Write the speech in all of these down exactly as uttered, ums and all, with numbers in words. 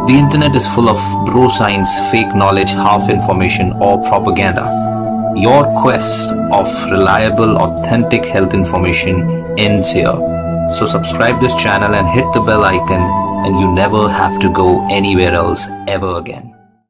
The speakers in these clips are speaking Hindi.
The internet is full of bro science, fake knowledge, half information, or propaganda. Your quest of reliable, authentic health information ends here. So subscribe this channel and hit the bell icon, and you never have to go anywhere else ever again.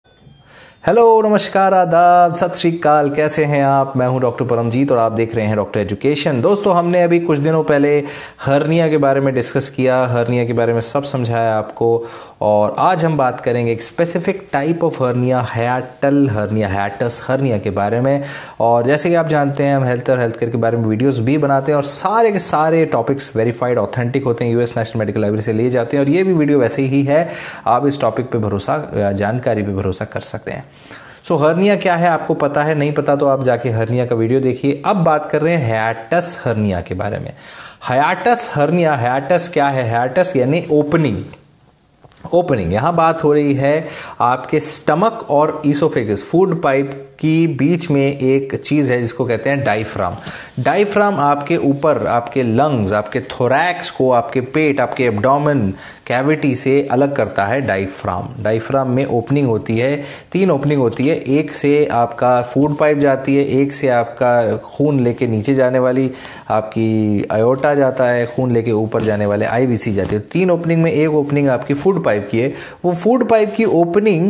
Hello, नमस्कार, आदाब, सत श्री अकाल। कैसे हैं आप? मैं हूं डॉक्टर परमजीत और आप देख रहे हैं डॉक्टर एजुकेशन। दोस्तों, हमने अभी कुछ दिनों पहले हर्निया के बारे में डिस्कस किया, हर्निया के बारे में सब समझाया आपको। और आज हम बात करेंगे एक specific type of hernia, hiatal hernia, hiatus hernia के बारे में। और जैसे कि आप जानते हैं, हम हेल्थ और हेल्थ केयर के बारे में वीडियोस भी बनाते हैं और सारे के सारे टॉपिक्स वेरीफाइड, ऑथेंटिक होते हैं, यूएस नेशनल मेडिकल लाइब्रेरी से लिए जाते हैं। और ये भी वीडियो वैसे ही है, आप इस टॉपिक पे भरोसा, जानकारी पे भरोसा कर सकते हैं। सो so, हर्निया क्या है आपको पता है? नहीं पता तो आप जाके हर्निया का वीडियो देखिए। अब बात कर रहे हैं हायटस हर्निया के बारे में। हायटस हर्निया, हायटस क्या है? हायटस यानी ओपनिंग। ओपनिंग यहां बात हो रही है आपके स्टमक और ईसोफेगस, फूड पाइप की बीच में एक चीज है जिसको कहते हैं डायफ्राम। डायफ्राम आपके ऊपर, आपके लंग्स, आपके थोरैक्स को, आपके पेट, आपके एब्डोमेन कैविटी से अलग करता है डायफ्राम। डायफ्राम में ओपनिंग होती है, तीन ओपनिंग होती है। एक से आपका फूड पाइप जाती है, एक से आपका खून लेके नीचे जाने वाली आपकी अयोटा जाता है, खून लेके ऊपर जाने वाले आईवीसी जाती है। तीन ओपनिंग में एक ओपनिंग आपकी फूड पाइप की है। वो फूड पाइप की ओपनिंग,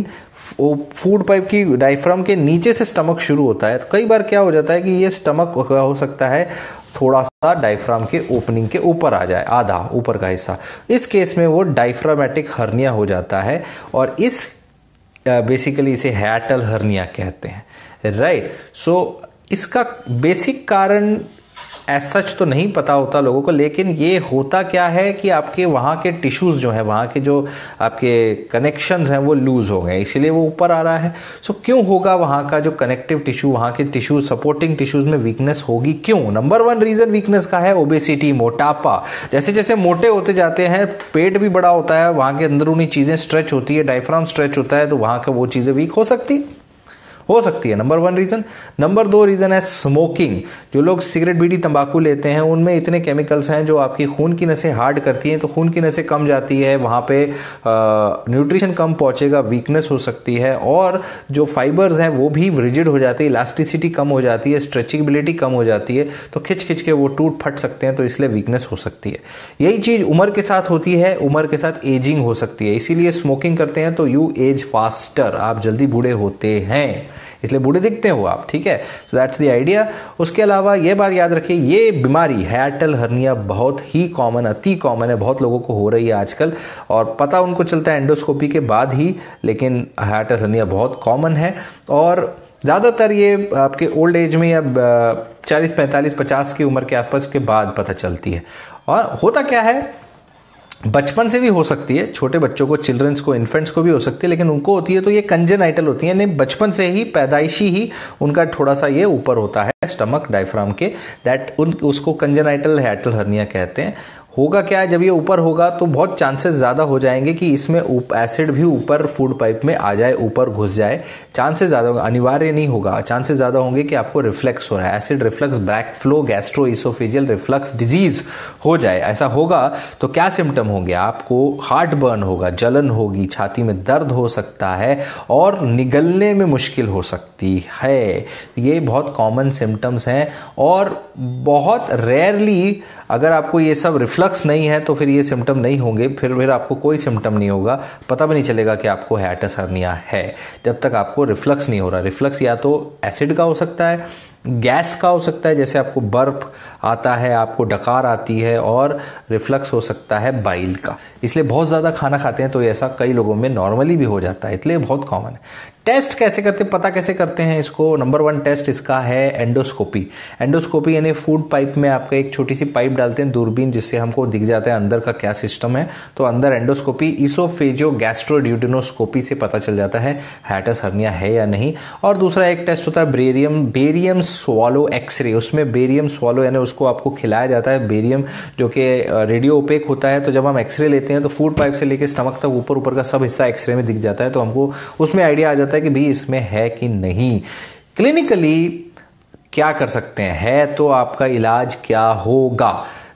फूड पाइप की डायफ्राम के नीचे से स्टमक शुरू होता है। तो कई बार क्या हो जाता है कि ये स्टमक हो सकता है थोड़ा सा डायफ्राम के ओपनिंग के ऊपर आ जाए, आधा ऊपर का हिस्सा। इस केस में वो डायफ्रामेटिक हर्निया हो जाता है और इस बेसिकली इसे हायटल हर्निया कहते हैं, राइट। सो इसका बेसिक कारण एज सच तो नहीं पता होता लोगों को, लेकिन ये होता क्या है कि आपके वहाँ के टिश्यूज़ जो हैं, वहाँ के जो आपके कनेक्शंस हैं वो लूज हो गए, इसीलिए वो ऊपर आ रहा है। सो क्यों होगा? वहाँ का जो कनेक्टिव टिश्यू, वहाँ के टिश्यू, सपोर्टिंग टिश्यूज़ में वीकनेस होगी। क्यों? नंबर वन रीज़न वीकनेस का है ओबेसिटी, मोटापा। जैसे जैसे मोटे होते जाते हैं, पेट भी बड़ा होता है, वहाँ के अंदरूनी चीज़ें स्ट्रेच होती है, डायफ्राम स्ट्रेच होता है, तो वहाँ का वो चीज़ें वीक हो सकती हो सकती है। Number one reason. नंबर दो रीजन है स्मोकिंग। जो लोग सिगरेट, बीड़ी, तंबाकू लेते हैं, उनमें इतने केमिकल्स हैं जो आपकी खून की नसें हार्ड करती हैं, तो खून की नसें कम जाती है, वहाँ पे न्यूट्रिशन कम पहुँचेगा, वीकनेस हो सकती है। और जो फाइबर्स हैं वो भी रिजिड हो जाती है, इलास्टिसिटी कम हो जाती है, स्ट्रेचिबिलिटी कम हो जाती है, तो खिंच खिंच के वो टूट फट सकते हैं, तो इसलिए वीकनेस हो सकती है। यही चीज़ उम्र के साथ होती है, उम्र के साथ एजिंग हो सकती है, इसीलिए स्मोकिंग करते हैं तो यू एज फास्टर, आप जल्दी बूढ़े होते हैं, इसलिए बूढ़े दिखते हो आप, ठीक है। So that's the idea. उसके अलावा ये बात याद रखिए, ये बीमारी हायटल हर्निया बहुत ही कॉमन, अति कॉमन है, बहुत लोगों को हो रही है आजकल, और पता उनको चलता है एंडोस्कोपी के बाद ही, लेकिन हायटल हर्निया बहुत कॉमन है। और ज़्यादातर ये आपके ओल्ड एज में या चालीस पैंतालीस पचास की उम्र के आसपास के बाद पता चलती है। और होता क्या है, बचपन से भी हो सकती है, छोटे बच्चों को, चिल्ड्रंस को, इन्फेंट्स को भी हो सकती है, लेकिन उनको होती है तो ये कंजेनाइटल होती है, यानी बचपन से ही, पैदाइशी ही उनका थोड़ा सा ये ऊपर होता है स्टमक डायफ्राम के, दैट उन उसको कंजेनाइटल हायटल हर्निया कहते हैं। होगा क्या है, जब ये ऊपर होगा तो बहुत चांसेस ज़्यादा हो जाएंगे कि इसमें एसिड भी ऊपर फूड पाइप में आ जाए, ऊपर घुस जाए। चांसेस ज़्यादा होगा, अनिवार्य नहीं होगा, चांसेस ज़्यादा होंगे कि आपको रिफ्लक्स हो रहा है, acid reflux, back flow, gastro oesophageal reflux disease हो जाए। ऐसा होगा तो क्या सिम्टम होंगे? आपको हार्ट बर्न होगा, जलन होगी, छाती में दर्द हो सकता है और निगलने में मुश्किल हो सकती है। ये बहुत कॉमन सिम्टम्स हैं और बहुत रेयरली, अगर आपको ये सब रिफ्लक्स नहीं है तो फिर ये सिम्टम नहीं होंगे, फिर फिर आपको कोई सिम्टम नहीं होगा, पता भी नहीं चलेगा कि आपको हायटस हर्निया है जब तक आपको रिफ्लक्स नहीं हो रहा। रिफ्लक्स या तो एसिड का हो सकता है, गैस का हो सकता है, जैसे आपको बर्फ आता है, आपको डकार आती है, और रिफ्लक्स हो सकता है बाइल का। इसलिए बहुत ज़्यादा खाना खाते हैं तो ऐसा कई लोगों में नॉर्मली भी हो जाता है, इसलिए बहुत कॉमन है। टेस्ट कैसे करते, पता कैसे करते हैं इसको? नंबर वन टेस्ट इसका है एंडोस्कोपी। एंडोस्कोपी यानी फूड पाइप में आपका एक छोटी सी पाइप डालते हैं, दूरबीन, जिससे हमको दिख जाता है अंदर का क्या सिस्टम है। तो अंदर एंडोस्कोपी, इसोफेजियो गैस्ट्रोड्यूडेनोस्कोपी से पता चल जाता है हायटस हर्निया है या नहीं। और दूसरा एक टेस्ट होता है बेरियम बेरियम स्वॉलो एक्सरे। उसमें बेरियम स्वॉलो यानी उसको आपको खिलाया जाता है बेरियम, जो कि रेडियो ओपेक होता है। तो जब हम एक्सरे लेते हैं तो फूड पाइप से लेकर स्टमक तक ऊपर ऊपर का सब हिस्सा एक्सरे में दिख जाता है, तो हमको उसमें आइडिया आ जाता है कि भी इसमें है कि नहीं। क्लिनिकली क्या कर सकते हैं, है तो आपका इलाज क्या होगा?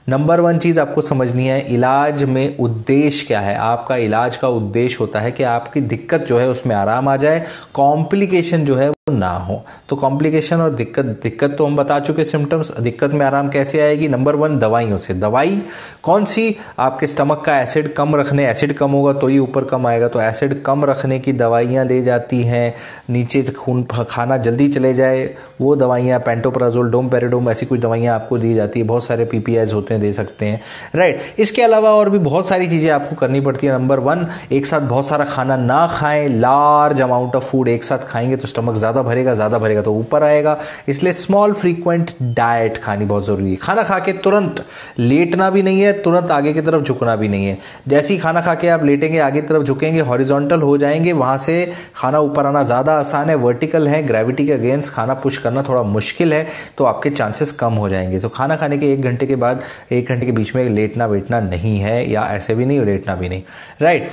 नंबर वन चीज़ आपको समझनी है, इलाज में उद्देश्य क्या है। आपका इलाज का उद्देश्य होता है कि आपकी दिक्कत जो है उसमें आराम आ जाए, कॉम्प्लिकेशन जो है वो ना हो। तो कॉम्प्लिकेशन और दिक्कत दिक्कत तो हम बता चुके सिम्टम्स, दिक्कत में आराम कैसे आएगी। नंबर वन, दवाइयों से। दवाई कौन सी, आपके स्टमक का एसिड कम रखने, एसिड कम होगा तो ही ऊपर कम आएगा, तो एसिड कम रखने की दवाइयाँ दी जाती हैं। नीचे खून खाना जल्दी चले जाए वो दवाइयाँ, पेंटोप्राजोल, डोमपेरिडोम, ऐसी कुछ दवाइयाँ आपको दी जाती है। बहुत सारे पीपीआईज होते हैं, दे सकते हैं, राइट। इसके अलावा और भी बहुत सारी चीज़ें आपको करनी पड़ती है। नंबर वन, एक साथ बहुत सारा खाना ना खाएं। लार्ज अमाउंट ऑफ फूड एक साथ खाएंगे तो स्टमक ज़्यादा भरेगा, ज़्यादा भरेगा तो ऊपर आएगा, इसलिए स्मॉल फ्रीक्वेंट डाइट खानी बहुत ज़रूरी है। खाना खा के तुरंत लेटना भी नहीं है, तुरंत आगे की तरफ झुकना भी नहीं है। जैसे ही खाना खा के आप लेटेंगे, आगे की तरफ झुकेंगे, हॉरिजॉन्टल हो जाएंगे, वहाँ से खाना ऊपर आना ज़्यादा आसान है। वर्टिकल है, ग्रेविटी के अगेंस्ट खाना पुश करना थोड़ा मुश्किल है, तो आपके चांसेस कम हो जाएंगे। तो खाना खाने के एक घंटे के बाद, एक घंटे के बीच में लेटना वेटना नहीं है, या ऐसे भी नहीं लेटना भी नहीं, राइट।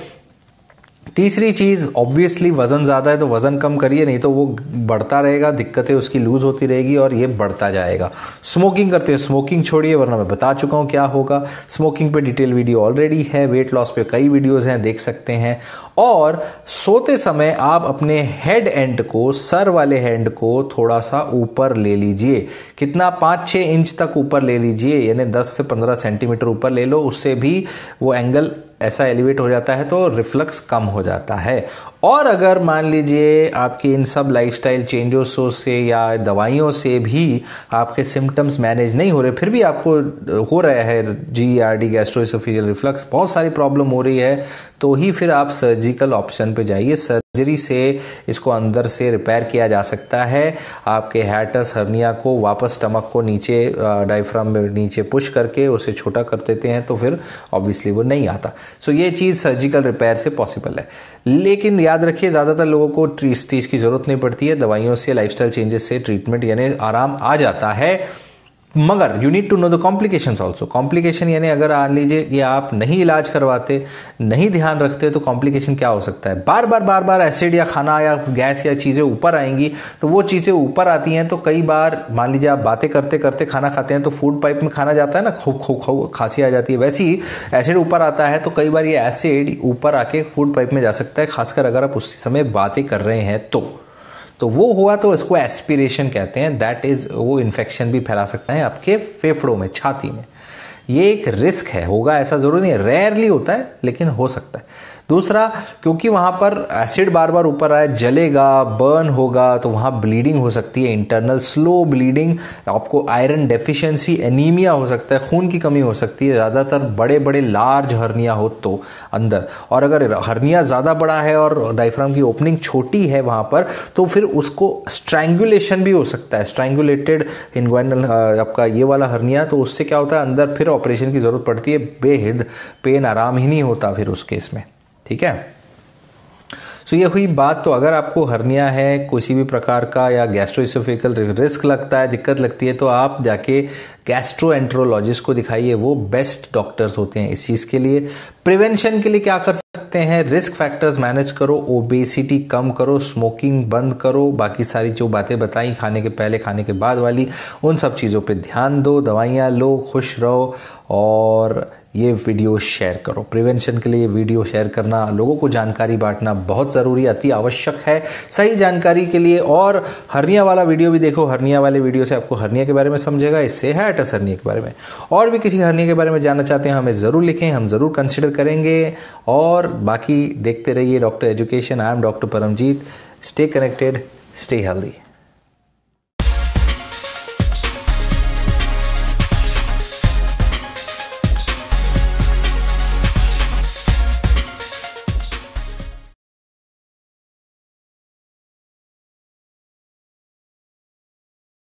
तीसरी चीज़, ऑब्वियसली वज़न ज़्यादा है तो वज़न कम करिए, नहीं तो वो बढ़ता रहेगा, दिक्कतें उसकी लूज़ होती रहेगी और ये बढ़ता जाएगा। स्मोकिंग करते हैं, स्मोकिंग छोड़िए, वरना मैं बता चुका हूँ क्या होगा। स्मोकिंग पे डिटेल वीडियो ऑलरेडी है, वेट लॉस पे कई वीडियोज़ हैं, देख सकते हैं। और सोते समय आप अपने हेड एंड को, सर वाले हैंड को थोड़ा सा ऊपर ले लीजिए। कितना, पाँच छः इंच तक ऊपर ले लीजिए, यानी दस से पंद्रह सेंटीमीटर ऊपर ले लो। उससे भी वो एंगल ऐसा एलिवेट हो जाता है तो रिफ्लक्स कम हो जाता है। और अगर मान लीजिए आपकी इन सब लाइफस्टाइल चेंजेसों से या दवाइयों से भी आपके सिम्टम्स मैनेज नहीं हो रहे, फिर भी आपको हो रहा है G R D, gastro-oesophageal reflux, बहुत सारी प्रॉब्लम हो रही है, तो ही फिर आप सर्जिकल ऑप्शन पे जाइए। सर्जरी से इसको अंदर से रिपेयर किया जा सकता है। आपके हाइटस हर्निया को वापस स्टमक को नीचे, डायफ्राम में नीचे पुश करके उसे छोटा कर देते हैं, तो फिर ऑब्वियसली वो नहीं आता। सो ये चीज़ सर्जिकल रिपेयर से पॉसिबल है। लेकिन याद रखिए, ज़्यादातर लोगों को इस चीज़ की ज़रूरत नहीं पड़ती है। दवाइयों से, लाइफस्टाइल चेंजेस से ट्रीटमेंट यानी आराम आ जाता है, मगर you need to know the complications also. Complication यानी अगर मान लीजिए कि आप नहीं इलाज करवाते, नहीं ध्यान रखते, तो कॉम्प्लिकेशन क्या हो सकता है। बार बार बार बार एसिड या खाना या गैस या चीज़ें ऊपर आएंगी, तो वो चीज़ें ऊपर आती हैं तो कई बार मान लीजिए आप बातें करते करते खाना खाते हैं तो फूड पाइप में खाना जाता है ना, खूब खूब खूब खांसी आ जाती है, वैसे ही एसिड ऊपर आता है तो कई बार ये एसिड ऊपर आके फूड पाइप में जा सकता है, खासकर अगर आप उसी समय बातें कर रहे हैं तो तो वो हुआ तो इसको एस्पिरेशन कहते हैं। दैट इज, वो इन्फेक्शन भी फैला सकता है आपके फेफड़ों में, छाती में। ये एक रिस्क है, होगा ऐसा जरूरी नहीं है, रेयरली होता है लेकिन हो सकता है। दूसरा, क्योंकि वहाँ पर एसिड बार बार ऊपर आए, जलेगा, बर्न होगा, तो वहाँ ब्लीडिंग हो सकती है, इंटरनल स्लो ब्लीडिंग। आपको आयरन डेफिशिएंसी, एनीमिया हो सकता है, खून की कमी हो सकती है, ज़्यादातर बड़े बड़े लार्ज हर्निया हो तो अंदर। और अगर हर्निया ज़्यादा बड़ा है और डायफ्राम की ओपनिंग छोटी है वहाँ पर, तो फिर उसको स्ट्रैंगुलेशन भी हो सकता है, स्ट्रैंगुलेटेड इनग्वाइनल आपका ये वाला हर्निया। तो उससे क्या होता है, अंदर फिर ऑपरेशन की ज़रूरत पड़ती है, बेहद पेन, आराम ही नहीं होता फिर उस केस में, ठीक है। सो so, ये हुई बात। तो अगर आपको हर्निया है किसी भी प्रकार का या गैस्ट्रोइसोफेजियल रिस्क लगता है, दिक्कत लगती है, तो आप जाके गैस्ट्रोएंट्रोलॉजिस्ट को दिखाइए, वो बेस्ट डॉक्टर्स होते हैं इस चीज़ के लिए। प्रिवेंशन के लिए क्या कर सकते हैं, रिस्क फैक्टर्स मैनेज करो, ओबेसिटी कम करो, स्मोकिंग बंद करो, बाकी सारी जो बातें बताई खाने के पहले खाने के बाद वाली, उन सब चीज़ों पे ध्यान दो, दवाइयाँ लो, खुश रहो, और ये वीडियो शेयर करो। प्रिवेंशन के लिए ये वीडियो शेयर करना, लोगों को जानकारी बांटना बहुत ज़रूरी, अति आवश्यक है सही जानकारी के लिए। और हर्निया वाला वीडियो भी देखो, हर्निया वाले वीडियो से आपको हर्निया के बारे में समझेगा, इससे हाइटस हर्निया के बारे में। और भी किसी हर्निया के बारे में जानना चाहते हैं, हमें ज़रूर लिखें, हम ज़रूर कंसिडर करेंगे। और बाकी देखते रहिए doctor education. I am doctor Paramjit. Stay connected, stay healthy.